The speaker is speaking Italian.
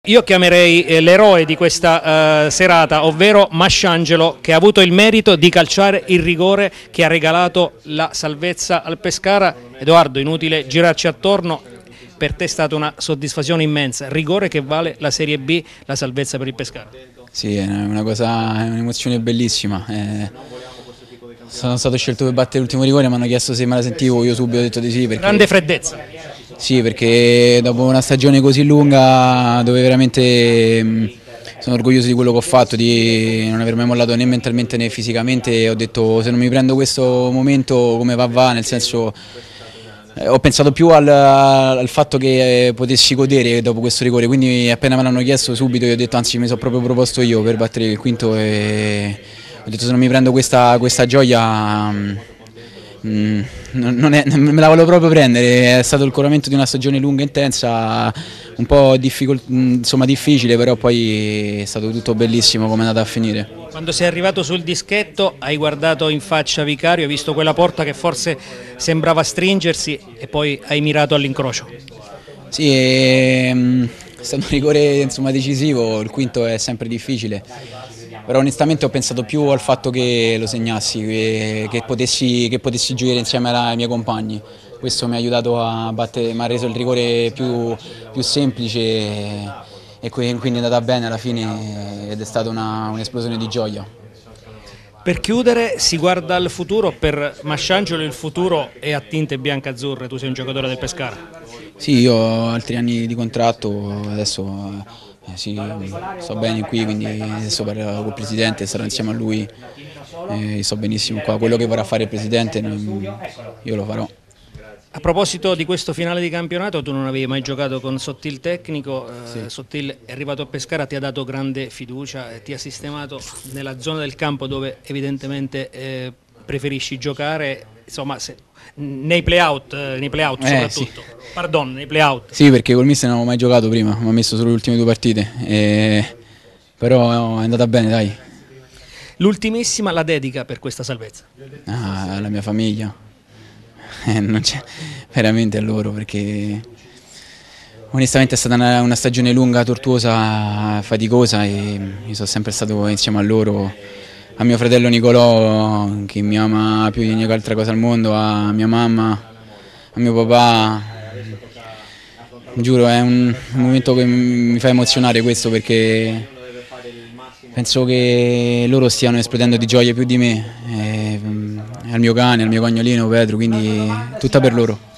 Io chiamerei l'eroe di questa serata, ovvero Masciangelo, che ha avuto il merito di calciare il rigore che ha regalato la salvezza al Pescara. Edoardo, inutile girarci attorno, per te è stata una soddisfazione immensa, rigore che vale la Serie B, la salvezza per il Pescara. Sì, è un'emozione bellissima. Sono stato scelto per battere l'ultimo rigore, mi hanno chiesto se me la sentivo, io subito ho detto di sì. Grande freddezza. Sì, perché dopo una stagione così lunga, dove veramente sono orgoglioso di quello che ho fatto, di non aver mai mollato né mentalmente né fisicamente, ho detto se non mi prendo questo momento come va, nel senso ho pensato più al fatto che potessi godere dopo questo rigore, quindi appena me l'hanno chiesto subito io ho detto, anzi mi sono proprio proposto io per battere il quinto e ho detto se non mi prendo questa gioia non me la volevo proprio prendere. È stato il coronamento di una stagione lunga e intensa, un po' difficile, però poi è stato tutto bellissimo come è andata a finire. Quando sei arrivato sul dischetto hai guardato in faccia Vicario, hai visto quella porta che forse sembrava stringersi e poi hai mirato all'incrocio. Sì, è stato un rigore decisivo, il quinto è sempre difficile, però onestamente ho pensato più al fatto che lo segnassi, che potessi giocare insieme ai miei compagni. Questo mi ha aiutato a battere, mi ha reso il rigore più semplice e quindi è andata bene alla fine ed è stata un'esplosione di gioia. Per chiudere si guarda al futuro, per Masciangelo il futuro è a tinte bianca-azzurre, tu sei un giocatore del Pescara. Sì, io ho altri anni di contratto, adesso sì, sto bene qui, quindi adesso parlerò col Presidente, sarò insieme a lui, sto benissimo qua, quello che vorrà fare il Presidente io lo farò. A proposito di questo finale di campionato, tu non avevi mai giocato con Sottil tecnico, Sì. Sottil è arrivato a Pescara, ti ha dato grande fiducia, ti ha sistemato nella zona del campo dove evidentemente preferisci giocare, insomma nei play-out soprattutto, Sì. Pardon, nei play-out. Sì, perché col mister non avevo mai giocato prima, mi ha messo solo le ultime due partite, però è andata bene, dai. L'ultimissima, la dedica per questa salvezza. Alla mia famiglia, non c'è veramente a loro, perché onestamente è stata una stagione lunga, tortuosa, faticosa e io sono sempre stato insieme a loro, a mio fratello Nicolò che mi ama più di ogni altra cosa al mondo, a mia mamma, a mio papà. Giuro, è un momento che mi fa emozionare questo, perché penso che loro stiano esplodendo di gioia più di me, al mio cane, al mio cagnolino Pedro, quindi tutta per loro.